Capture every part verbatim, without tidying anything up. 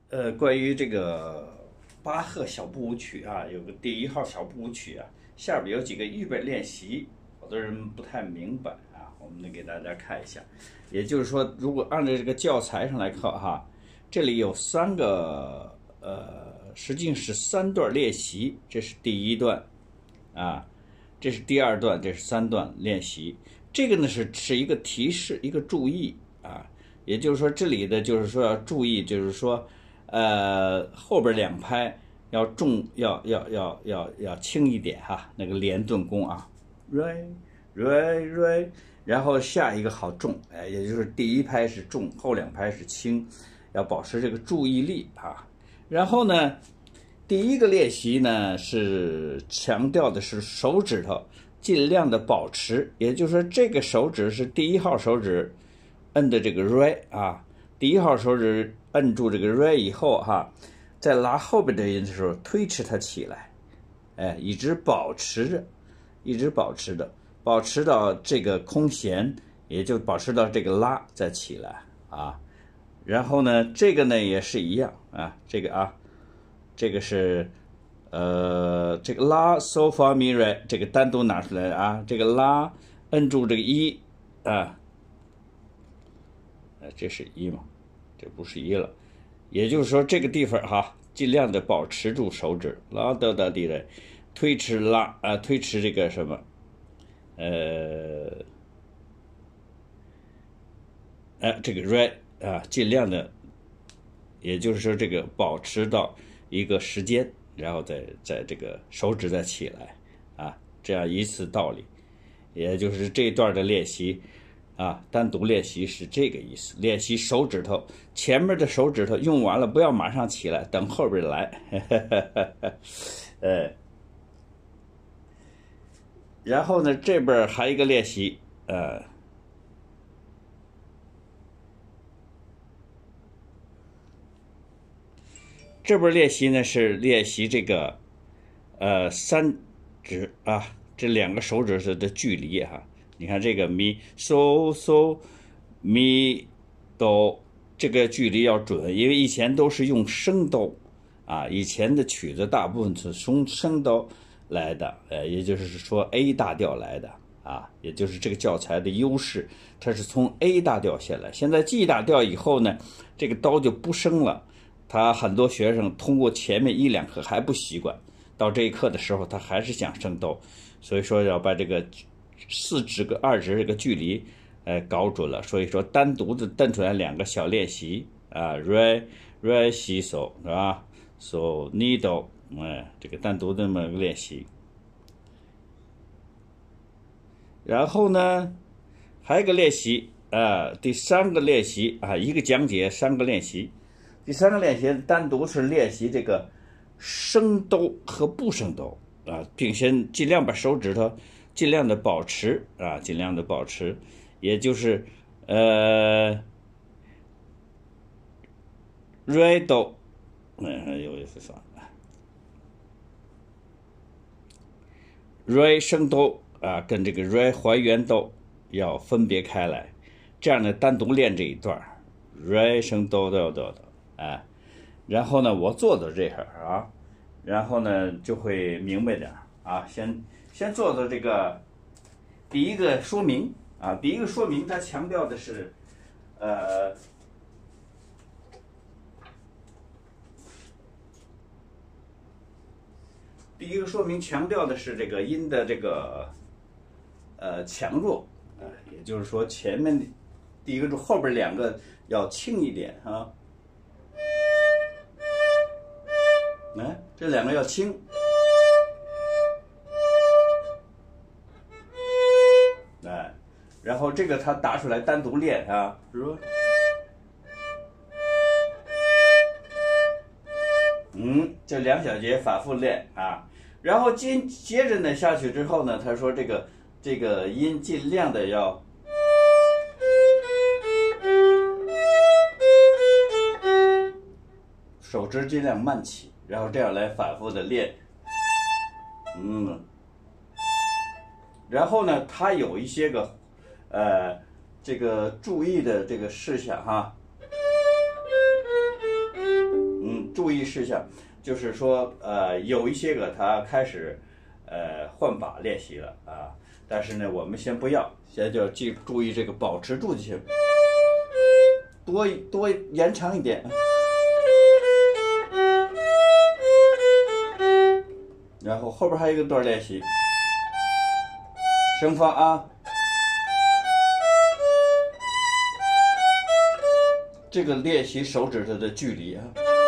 呃，关于这个巴赫小步舞曲啊，有个第一号小步舞曲啊，下边有几个预备练习，好多人不太明白啊，我们得给大家看一下。也就是说，如果按照这个教材上来看哈，这里有三个呃，实际上是三段练习，这是第一段啊，这是第二段，这是三段练习。这个呢是是一个提示，一个注意啊，也就是说这里的就是说要注意，就是说。呃，后边两拍要重，要要要要要轻一点哈，那个连顿弓啊 ，re re re，然后下一个好重，哎，也就是第一拍是重，后两拍是轻，要保持这个注意力啊。然后呢，第一个练习呢是强调的是手指头尽量的保持，也就是说这个手指是第一号手指摁的这个 re 啊。第一号手指摁住这个 re 以后哈，在拉后边的音的时候推迟它起来，哎，一直保持着，一直保持着，保持到这个空弦，也就保持到这个拉再起来啊。然后呢，这个呢也是一样啊，这个啊，这个是呃这个拉 so fa mi re 这个单独拿出来啊，这个拉摁住这个一啊。这是一嘛，这不是一了，也就是说这个地方哈，尽量的保持住手指，拉到到底来，推迟拉啊、呃，推迟这个什么，呃，哎，这个 re 啊，尽量的，也就是说这个保持到一个时间，然后再再这个手指再起来啊，这样一次道理，也就是这一段的练习。啊，单独练习是这个意思。练习手指头，前面的手指头用完了，不要马上起来，等后边来。呃，然后呢，这边还有一个练习，呃，这边练习呢是练习这个，呃，三指啊，这两个手指的距离哈、啊。你看这个咪嗦嗦咪哆，这个距离要准，因为以前都是用升哆啊，以前的曲子大部分是从升哆来的，呃，也就是说 A 大调来的啊，也就是这个教材的优势，它是从 A 大调下来。现在 G 大调以后呢，这个哆就不升了，他很多学生通过前面一两课还不习惯，到这一课的时候他还是想升哆，所以说要把这个。四指跟二指这个距离，呃，搞准了。所以说，单独的蹬出来两个小练习啊 ，re re si so 是吧 ？so ni do， 哎，这个单独的这么个练习。然后呢，还有一个练习啊，第三个练习啊，一个讲解，三个练习。第三个练习单独是练习这个升哆和不升哆啊，并且尽量把手指头。尽量的保持啊，尽量的保持，也就是呃 ，re do， 嗯，有意思算了 ，re 升哆啊，跟这个 re 还原哆要分别开来，这样呢单独练这一段 ，re 升哆哆哆哆啊，然后呢我做到这儿啊，然后呢就会明白点啊，先。先做做这个第一个说明啊，第一个说明它强调的是，呃，第一个说明强调的是这个音的这个呃强弱啊，也就是说前面第一个后边两个要轻一点啊，来，这两个要轻。然后这个他打出来单独练啊，说，嗯，这两小节反复练啊，然后接接着呢下去之后呢，他说这个这个音尽量的要，手指尽量慢起，然后这样来反复的练，嗯，然后呢，它有一些个。呃，这个注意的这个事项哈， 嗯，注意事项就是说，呃，有一些个他开始呃换把练习了啊，但是呢，我们先不要，现在就要记注意这个保持住就行，多多延长一点。然后后边还有一个段练习，声放啊，这个练习手指头的距离啊，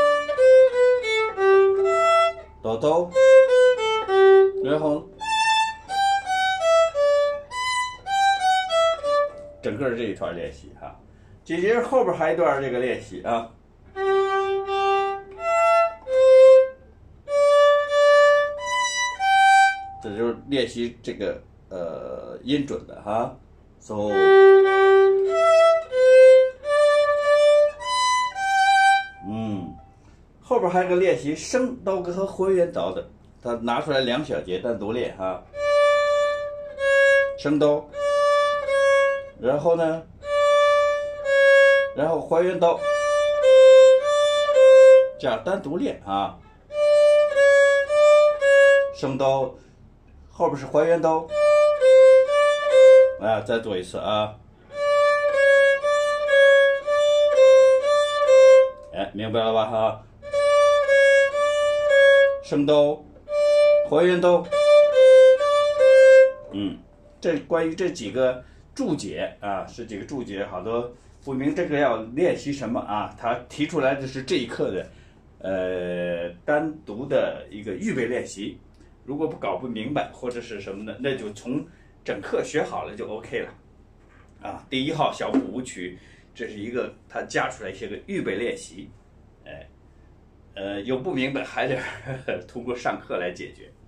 哆哆，然后整个这一段练习哈，紧接着后边还一段这个练习啊。这就是练习这个呃音准的哈 ，so， 嗯，后边还有个练习升刀和还原刀的，他拿出来两小节单独练哈，升刀，然后呢，然后还原刀，这样单独练啊，升刀。后边是还原刀，啊，再做一次啊，哎，明白了吧哈？升刀，还原刀，嗯，这关于这几个注解啊，是几个注解，好多不明这个要练习什么啊？他提出来的是这一课的，呃，单独的一个预备练习。如果不搞不明白或者是什么的，那就从整课学好了就 OK 了，啊，第一号小步舞曲，这是一个他加出来一些个预备练习，哎，呃，有不明白还得通过上课来解决。